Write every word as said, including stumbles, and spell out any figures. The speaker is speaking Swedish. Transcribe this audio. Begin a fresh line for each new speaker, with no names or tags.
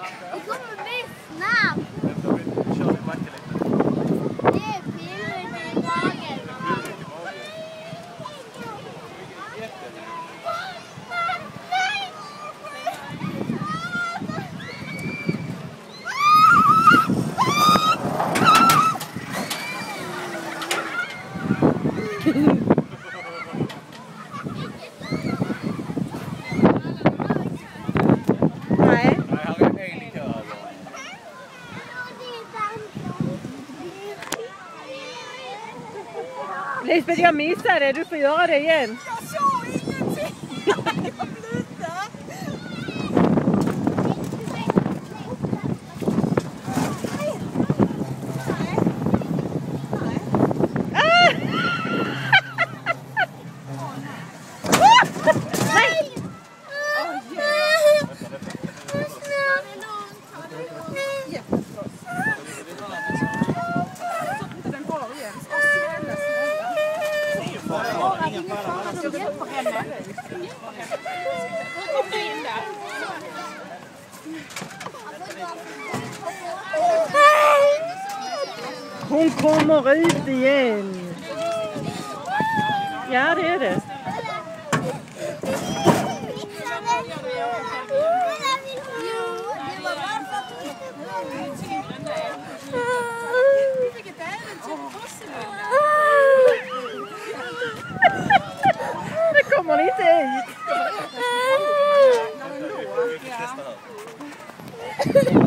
Det kommer bli snabbt.
Kör vi backa lite.
Det är pirrigt i magen.
Nej, här är en i kö.
Lisbeth, jag missade det. Du får göra det igen.
Jag såg ingenting. Jag blundade.
Hon kommer ut igen. Ja, det är det. Det kommer inte ut.